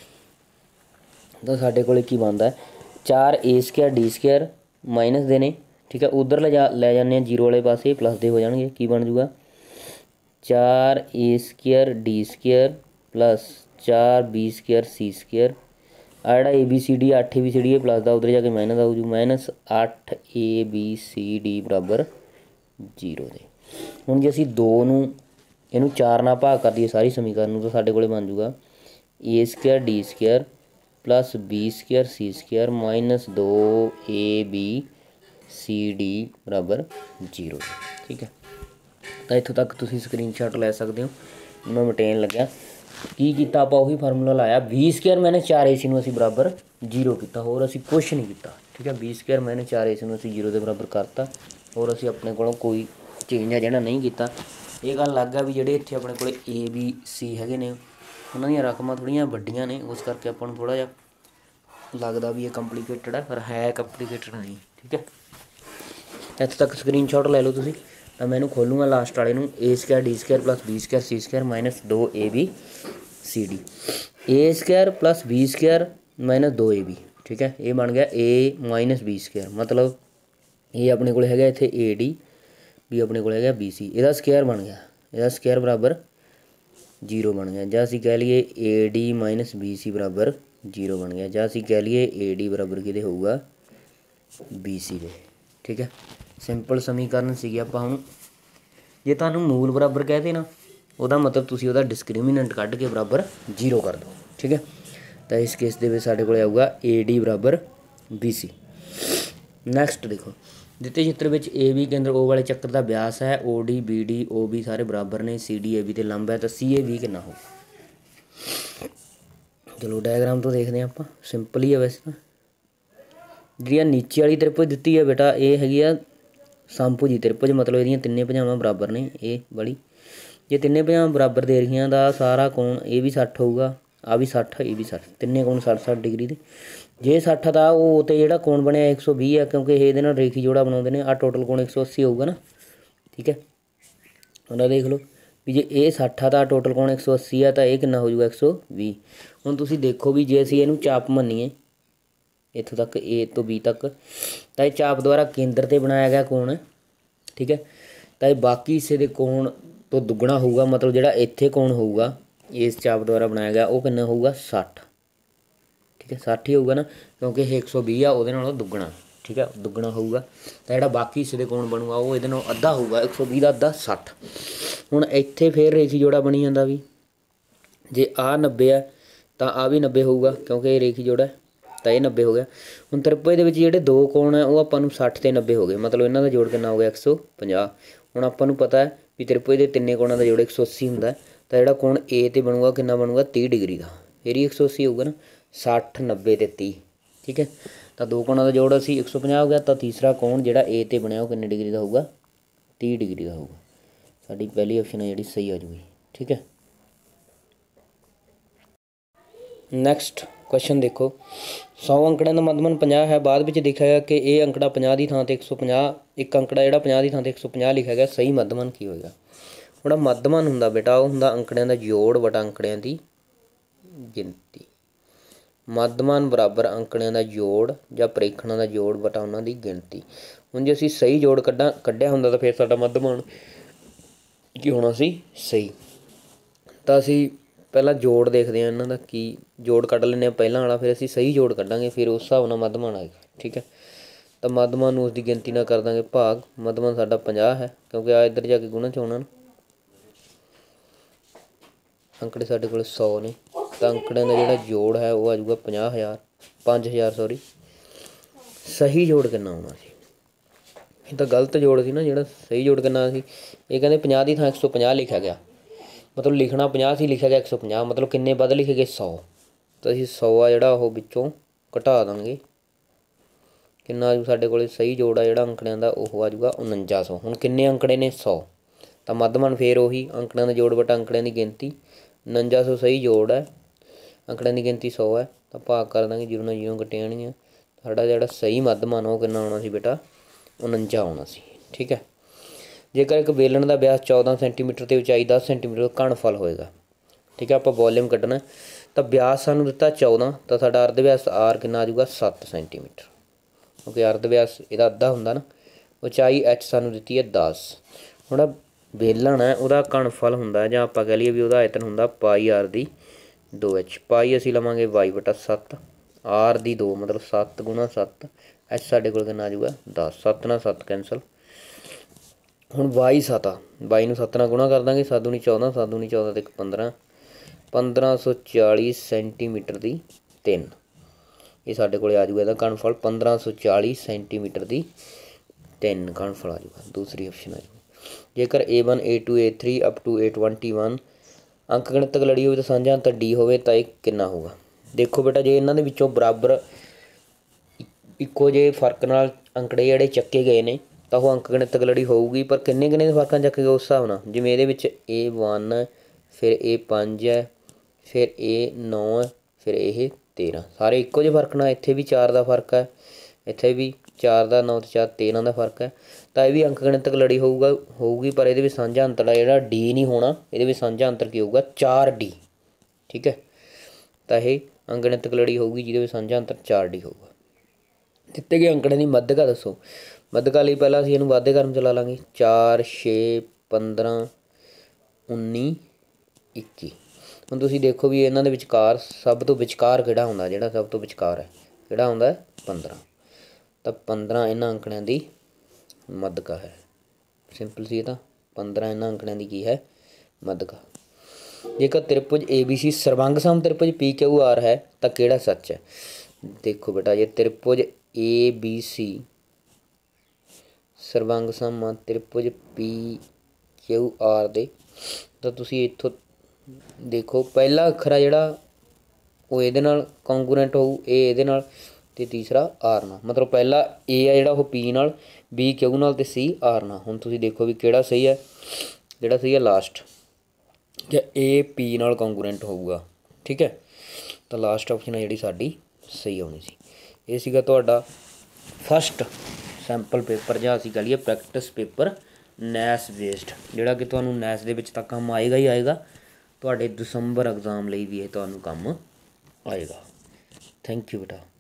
तो साढ़े को की बनता है चार A square D square minus दे ने, ठीक है, उधर ले जा लै जाने जीरो वाले पासे प्लस दे हो जाएंगे, की बन जूगा चार A square D square plus चार बी स्क्वायर सी स्क्वायर, आ जोड़ा ए बी सी डी अठ A B C D plus का उधर जाके माइनस आऊ जू माइनस अठ ए बी सी डी बराबर जीरो दे। हुण जे असीं दो नूं इहनूं चार नाल भाग कर दईए सारी समीकरण तो साडे कोले बन जूगा A square D square plus B square C square minus दो ए बी सी डी बराबर जीरो, ठीक है। तो इत्थों तक तुसीं स्क्रीनशॉट लै सकते हो। मैं मटेन लग्या की कीता, आपां उही फार्मूला लाया, बी स्क्वायर माइनस चार ए सी नूं असीं बराबर जीरो कीता, होर असीं कुछ नहीं कीता, ठीक है। बी स्क्वायर माइनस चार ए सी नूं असीं जीरो के बराबर करता, और असीं अपने कोलों कोई चेंज है जिहड़ा नहीं कीता। ये गल अलग है भी जिहड़े इत्थे अपने कोले ए बी सी हैगे ने उन्हां दीयां रकमां थोड़ियां वड्डियां ने, उस करके आपां नूं थोड़ा जिहा लगदा भी ये कंपलीकेटड है, पर है कंपलीकेटड नहीं, ठीक है। इत्थे तक स्क्रीनशॉट ले लो तुसीं। तो मैं इनू खोलूँगा लास्ट वाले नूं, A square D square plus B square C square minus दो A B C D, A square plus B square minus दो ए बी, ठीक है। ये बन गया ए माइनस बी स्क्वायर, मतलब ये अपने कोल हैगा इत्थे ए डी, बी अपने कोल हैगा बी सी, इहदा स्क्वायर बन गया, इहदा स्क्वायर बराबर जीरो बन गया, जां असीं कह लईए A D minus B C बराबर जीरो बन गया, जां असीं कह लईए ए डी बराबर किहदे होऊगा बी सी दे, ठीक है। सिंपल समीकरण सीगी। आपां हुण जे तुहानूं मूल बराबर कहते ना, ਉਹਦਾ मतलब तुसीं ਉਹਦਾ डिस्क्रिमिनेंट ਕੱਢ के बराबर जीरो कर दो, ठीक है। तो इस केस ਦੇ ਵਿੱਚ ਸਾਡੇ ਕੋਲ ਆਊਗਾ ए डी बराबर बी सी। नैक्सट देखो, ਦਿੱਤੇ चित्र ਵਿੱਚ ए बी केंद्र ओ वाले ਚੱਕਰ ਦਾ व्यास है, O D B D O B सारे बराबर ने, सी डी ए बी ਤੇ ਲੰਬ है, तो सी ए बी कितना हो। चलो डायग्राम तो देखते हैं आप, सिंपल ही है वैसे तो। जी नीचे वाली त्रिभुज दिती है बेटा, ये हैगी आ समभुजी त्रिभुज, मतलब ये तिन्ने भुजावां बराबर ने, ये बड़ी जे तिन्ने भुजावां बराबर दे रखियां दा सारा कोण ये भी सठ होऊगा, आ भी सठ ये भी सठ, तिन्ने कोण सठ सठ डिग्री दे। जे सठ दा वो तो जिहड़ा कोण बनिया एक सौ बीस है, क्योंकि ये दे नाल रेखी जोड़ा बनाउंदे ने, आ टोटल कोण एक सौ अस्सी होऊगा ना, ठीक है। हुण देख लो भी जे ये सठ आ तो टोटल कोण एक सौ अस्सी है, तो ये कितना हो जाऊगा एक सौ भी। हुण तुसीं देखो भी जे असीं इहनूं चाप मन्नीए इत्थों तक ए तो बी तक, तो ये चाप द्वारा केंद्र ते बनाया गया कोण, ठीक है। तो ये बाकी हिस्से दे कोण तो दुगना होऊगा, मतलब जिहड़ा इत्थे कोण होऊगा इस चाप द्वारा बनाया गया वो कितना होऊगा सठ, ठीक है। सठ ही होऊगा ना, क्योंकि ये एक सौ बीस आ उहदे नालों दुगना, ठीक है, दुगना होऊगा। तो जिहड़ा बाकी हिस्से दे कोण बनूगा वो इहदे नालों अद्धा होऊगा, एक सौ बीस का अद्धा सठ। हुण इत्थे फिर रेखी जोड़ा बनी जांदा भी, जे आ नब्बे है तो आ भी नब्बे होऊगा, क्योंकि ये रेखी जोड़ा है, तो ये नब्बे हो गया। हुण त्रिभुज दे विच जिहड़े दो कोण है वो आपां नूं सठ ते नब्बे हो गए, मतलब इन्हां दा जोड़ कितना हो गया एक सौ पचास। हुण आपां नूं पता है भी त्रिभुज दे तिन्ने कोणां दा जोड़ एक सौ अस्सी हुंदा है, तो जिहड़ा कोण ए ते बनूगा कितना बनूगा तीस डिग्री का, फिर ही एक सौ अस्सी होगा ना, सठ नब्बे ते तीस, ठीक है। तो दो कोणां दा जोड़ असी एक सौ पचास हो गया, तो तीसरा कोण जिहड़ा ए ते बनिया वो कितने डिग्री का होगा तीस डिग्री का होगा। साडी पहली ऑप्शन है जिहड़ी सही आ जूगी, ठीक है। नैक्सट क्वेश्चन देखो, सौ अंकड़ियां का मध्यमन पचास है, बाद में देखा गया कि ये अंकड़ा पचास की थां ते एक सौ पचास, एक अंकड़ा जिहड़ा पचास की थां ते एक सौ पचास लिखा गया, सही मध्यमन की होएगा। हुण मध्यमन हुंदा बेटा वो हुंदा अंकड़ियां का जोड़ बटा अंकड़ियां की गिनती। मध्यमन बराबर अंकड़ियां का जोड़ या प्रेखणां का जोड़ बटा उन्हां दी गिनती। हुण जे असीं सही जोड़ कड्ढा कड्ढिया हुंदा तो फिर साडा मध्यमन की होना सी सही। तो असीं ਪਹਿਲਾਂ ਜੋੜ ਦੇਖਦੇ ਹਾਂ ਇਹਨਾਂ ਦਾ ਕੀ ਜੋੜ ਕੱਢ ਲੈਂਦੇ ਹਾਂ ਪਹਿਲਾਂ ਵਾਲਾ, ਫਿਰ ਅਸੀਂ ਸਹੀ ਜੋੜ ਕੱਢਾਂਗੇ, ਫਿਰ ਉਸ ਹਿਸਾਬ ਨਾਲ ਮੱਧਮਾਨ ਆਏਗਾ। ਠੀਕ ਹੈ, ਤਾਂ ਮੱਧਮਾਨ ਨੂੰ ਉਸਦੀ ਗਿਣਤੀ ਨਾਲ ਕਰ ਦਾਂਗੇ ਭਾਗ। ਮੱਧਮਾਨ ਸਾਡਾ ਪੰਜਾਹ ਹੈ ਕਿਉਂਕਿ ਆ ਇੱਧਰ ਜਾ ਕੇ ਗੁਣਾ 'ਚ ਆਉਣਾ ਨਾ, ਅੰਕੜੇ ਸਾਡੇ ਕੋਲ ਸੌ ਨੇ, ਤਾਂ ਅੰਕੜਿਆਂ ਦਾ ਜਿਹੜਾ ਜੋੜ ਹੈ ਉਹ ਆ ਜਾਊਗਾ ਪੰਜਾਹ ਹਜ਼ਾਰ ਪੰਜ ਹਜ਼ਾਰ ਸੌਰੀ। ਸਹੀ ਜੋੜ ਕਿੰਨਾ ਆਉਣਾ ਸੀ, ਇਹ ਤਾਂ ਗਲਤ ਜੋੜ ਸੀ ਨਾ, ਜਿਹੜਾ ਸਹੀ ਜੋੜ ਕਿੰਨਾ ਸੀ, ਇਹ ਕਹਿੰਦੇ ਪੰਜਾਹ ਦੀ ਥਾਂ ਇੱਕ ਸੌ ਪੰਜਾਹ ਲਿਖਿਆ ਗਿਆ, ਮਤਲਬ ਲਿਖਣਾ ਪੰਜਾਹ ਸੀ, ਲਿਖਿਆ ਗਿਆ ਇੱਕ ਸੌ ਪੰਜਾਹ, ਮਤਲਬ ਕਿੰਨੇ ਵੱਧ ਲਿਖੇ ਗਏ ਸੌ। ਤਾਂ ਅਸੀਂ ਸੌ ਆ ਜਿਹੜਾ ਉਹ ਵਿੱਚੋਂ ਘਟਾ ਦਾਂਗੇ, ਕਿੰਨਾ ਆਜੂ ਸਾਡੇ ਕੋਲ ਸਹੀ ਜੋੜ ਆ ਜਿਹੜਾ ਅੰਕੜਿਆਂ ਦਾ ਉਹ ਆ ਜਾਊਗਾ ਉਣੰਜਾ ਸੌ। ਹੁਣ ਕਿੰਨੇ ਅੰਕੜੇ ਨੇ ਸੌ, ਤਾਂ ਮੱਧਮਾਨ ਫੇਰ ਉਹੀ ਅੰਕੜਿਆਂ ਦਾ ਜੋੜ ਬਟਾ ਅੰਕੜਿਆਂ ਦੀ ਗਿਣਤੀ, ਉਣੰਜਾ ਸੌ ਸਹੀ ਜੋੜ ਹੈ, ਅੰਕੜਿਆਂ ਦੀ ਗਿਣਤੀ ਸੌ ਹੈ, ਤਾਂ ਭਾਗ ਕਰ ਦਾਂਗੇ ਜੀਰੋ ਨਾਲ ਜੀਰੋ ਕੱਟੇ ਜਾਣਗੀਆਂ। ਸਾਡਾ ਜਿਹੜਾ ਸਹੀ ਮੱਧਮਾਨ ਉਹ ਕਿੰਨਾ ਆਉਣਾ ਸੀ ਬੇਟਾ, ਉਣੰਜਾ ਆਉਣਾ ਸੀ। ਠੀਕ ਹੈ, ਜੇਕਰ ਇੱਕ ਵੇਲਣ ਦਾ ਵਿਆਸ ਚੌਦਾਂ ਸੈਂਟੀਮੀਟਰ ਅਤੇ ਉਚਾਈ ਦਸ ਸੈਂਟੀਮੀਟਰ ਘਣਫਲ ਹੋਏਗਾ। ਠੀਕ ਹੈ, ਆਪਾਂ ਵੋਲੀਅਮ ਕੱਢਣਾ, ਤਾਂ ਵਿਆਸ ਸਾਨੂੰ ਦਿੱਤਾ ਚੌਦਾਂ, ਤਾਂ ਸਾਡਾ ਅਰਧ ਵਿਆਸ ਆਰ ਕਿੰਨਾ ਆ ਜਾਊਗਾ ਸੱਤ ਸੈਂਟੀਮੀਟਰ, ਕਿਉਂਕਿ ਅਰਧ ਵਿਆਸ ਇਹਦਾ ਅੱਧਾ ਹੁੰਦਾ ਨਾ। ਉਚਾਈ ਐਚ ਸਾਨੂੰ ਦਿੱਤੀ ਹੈ ਦਸ। ਹੁਣ ਵੇਲਣ ਹੈ ਉਹਦਾ ਘਣਫਲ ਹੁੰਦਾ, ਜਾਂ ਆਪਾਂ ਕਹਿ ਲਈਏ ਵੀ ਉਹਦਾ ਆਇਤਨ ਹੁੰਦਾ ਪਾਈ ਆਰ ਦੀ ਦੋ ਐਚ। ਪਾਈ ਅਸੀਂ ਲਵਾਂਗੇ ਵਾਈ ਬਟਾ ਸੱਤ, ਆਰ ਦੀ ਦੋ ਮਤਲਬ ਸੱਤ ਗੁਣਾ ਸੱਤ, ਐਚ ਸਾਡੇ ਕੋਲ ਕਿੰਨਾ ਆ ਜਾਊਗਾ ਦਸ, ਸੱਤ ਨਾਲ ਸੱਤ ਕੈਂਸਲ। ਹੁਣ ਵਾਈ ਸੱਤ ਆ, ਬਾਈ ਨੂੰ ਸੱਤ ਨਾਲ ਗੁਣਾ ਕਰ ਦਾਂਗੇ, ਸੱਤ ਦੂਣੀ ਚੌਦਾਂ, ਸੱਤ ਦੂਣੀ ਚੌਦਾਂ ਅਤੇ ਇੱਕ ਪੰਦਰਾਂ, ਪੰਦਰਾਂ ਸੌ ਚਾਲੀ ਸੈਂਟੀਮੀਟਰ ਦੀ ਤਿੰਨ, ਇਹ ਸਾਡੇ ਕੋਲ ਆ ਜਾਊਗਾ ਇਹਦਾ ਘਣਫਲ ਪੰਦਰਾਂ ਸੌ ਚਾਲੀ ਸੈਂਟੀਮੀਟਰ ਦੀ ਤਿੰਨ ਘਣਫਲ ਆ ਜਾਊਗਾ, ਦੂਸਰੀ ਆਪਸ਼ਨ ਆ ਜਾਊਗਾ। ਜੇਕਰ A one A two A three up to A twenty one ਅੰਕ ਗਣਿਤਕ ਲੜੀ ਹੋਵੇ ਤਾਂ ਸਾਂਝਾ ਅੰਤਰ ਡੀ ਹੋਵੇ ਤਾਂ ਇਹ ਕਿੰਨਾ ਹੋਊਗਾ। ਦੇਖੋ ਬੇਟਾ, ਜੇ ਇਹਨਾਂ ਦੇ ਵਿੱਚੋਂ ਬਰਾਬਰ ਇੱਕੋ ਜਿਹੇ ਫਰਕ ਨਾਲ ਅੰਕੜੇ ਜਿਹੜੇ ਚੱਕੇ ਗਏ ਨੇ ਤਾਂ ਉਹ ਅੰਕ ਗਣਿਤਕ ਲੜੀ ਹੋਊਗੀ, ਪਰ ਕਿੰਨੇ ਕਿੰਨੇ ਦੇ ਫਰਕਾਂ ਚੱਕੇ ਗਏ ਉਸ ਹਿਸਾਬ ਨਾਲ। ਜਿਵੇਂ ਇਹਦੇ ਵਿੱਚ ਏ ਵਨ, ਫਿਰ ਏ ਪੰਜ ਹੈ, ਫਿਰ ਏ ਨੌ ਹੈ, ਫਿਰ ਇਹ ਤੇਰ੍ਹਾਂ, ਸਾਰੇ ਇੱਕੋ ਜਿਹੇ ਫਰਕ ਨਾਲ। ਇੱਥੇ ਵੀ ਚਾਰ ਦਾ ਫਰਕ ਹੈ, ਇੱਥੇ ਵੀ ਚਾਰ ਦਾ, ਨੌ ਅਤੇ ਚਾਰ ਤੇਰ੍ਹਾਂ ਦਾ ਫਰਕ ਹੈ, ਤਾਂ ਇਹ ਵੀ ਅੰਕ ਗਣਿਤਕ ਲੜੀ ਹੋਊਗਾ ਹੋਊਗੀ ਪਰ ਇਹਦੇ ਵਿੱਚ ਸਾਂਝਾ ਅੰਤਰ ਆ ਜਿਹੜਾ ਡੀ ਨਹੀਂ ਹੋਣਾ, ਇਹਦੇ ਵਿੱਚ ਸਾਂਝਾ ਅੰਤਰ ਕੀ ਹੋਊਗਾ ਚਾਰ ਡੀ। ਠੀਕ ਹੈ, ਤਾਂ ਇਹ ਅੰਕ ਗਣਿਤਕ ਲੜੀ ਹੋਊਗੀ ਜਿਹਦੇ ਵਿੱਚ ਸਾਂਝਾ ਅੰਤਰ ਚਾਰ ਡੀ ਹੋਊਗਾ। ਦਿੱਤੇ ਗਏ ਅੰਕੜੇ ਦੀ ਮੱਧਕਾ ਦੱਸੋ। ਮੱਧਕਾ ਲਈ ਪਹਿਲਾਂ ਅਸੀਂ ਇਹਨੂੰ ਵਾਧੇ ਕਰਮ ਚਲਾ ਲਾਂਗੇ, ਚਾਰ ਛੇ ਪੰਦਰਾਂ ਉੱਨੀ ਇੱਕੀ। ਹੁਣ ਤੁਸੀਂ ਦੇਖੋ ਵੀ ਇਹਨਾਂ ਦੇ ਵਿਚਕਾਰ ਸਭ ਤੋਂ ਵਿਚਕਾਰ ਕਿਹੜਾ ਹੁੰਦਾ, ਜਿਹੜਾ ਸਭ ਤੋਂ ਵਿਚਕਾਰ ਹੈ ਕਿਹੜਾ ਹੁੰਦਾ ਪੰਦਰਾਂ, ਤਾਂ ਪੰਦਰਾਂ ਇਹਨਾਂ ਅੰਕੜਿਆਂ ਦੀ ਮੱਧਕਾ ਹੈ। ਸਿੰਪਲ ਸੀ ਇਹ ਤਾਂ, ਪੰਦਰਾਂ ਇਹਨਾਂ ਅੰਕੜਿਆਂ ਦੀ ਕੀ ਹੈ ਮੱਧਕਾ। ਜੇਕਰ ਤ੍ਰਿਭੁਜ A B C ਸਰਵੰਗ sum ਤ੍ਰਿਭੁਜ P Q R ਹੈ ਤਾਂ ਕਿਹੜਾ ਸੱਚ ਹੈ। ਦੇਖੋ ਬੇਟਾ, ਜੇ ਤ੍ਰਿਭੁਜ A B C ਸਰਵੰਗ sum ਤ੍ਰਿਭੁਜ P Q R ਦੇ, ਤਾਂ ਤੁਸੀਂ ਇੱਥੋਂ ਦੇਖੋ ਪਹਿਲਾ ਅੱਖਰ ਆ ਜਿਹੜਾ ਉਹ ਇਹਦੇ ਨਾਲ ਕੌਂਗਰੂਐਂਟ ਹੋਊ, ਇਹ ਇਹਦੇ ਨਾਲ, ਅਤੇ ਤੀਸਰਾ ਆਰ ਨਾਲ, ਮਤਲਬ ਪਹਿਲਾ ਏ ਆ ਜਿਹੜਾ ਉਹ ਪੀ ਨਾਲ, ਬੀ ਕਿਊ ਨਾਲ ਅਤੇ ਸੀ ਆਰ ਨਾਲ। ਹੁਣ ਤੁਸੀਂ ਦੇਖੋ ਵੀ ਕਿਹੜਾ ਸਹੀ ਹੈ, ਜਿਹੜਾ ਸਹੀ ਹੈ ਲਾਸਟ, ਕਿ ਏ ਪੀ ਨਾਲ ਕੌਂਗਰੂਐਂਟ ਹੋਊਗਾ। ਠੀਕ ਹੈ, ਤਾਂ ਲਾਸਟ ਆਪਸ਼ਨ ਹੈ ਜਿਹੜੀ ਸਾਡੀ ਸਹੀ ਆਉਣੀ ਸੀ। ਇਹ ਸੀਗਾ ਤੁਹਾਡਾ ਫਸਟ ਸੈਂਪਲ ਪੇਪਰ, ਜਾਂ ਅਸੀਂ ਕਹਿ ਲਈਏ ਪ੍ਰੈਕਟਿਸ ਪੇਪਰ ਨੈਸ ਬੇਸਡ, ਜਿਹੜਾ ਕਿ ਤੁਹਾਨੂੰ ਨੈਸ ਦੇ ਵਿੱਚ ਤਾਂ ਕੰਮ ਆਏਗਾ ਹੀ ਆਏਗਾ, ਤੁਹਾਡੇ ਦਸੰਬਰ ਐਗਜ਼ਾਮ ਲਈ ਵੀ ਇਹ ਤੁਹਾਨੂੰ ਕੰਮ ਆਏਗਾ। ਥੈਂਕ ਯੂ ਬੇਟਾ।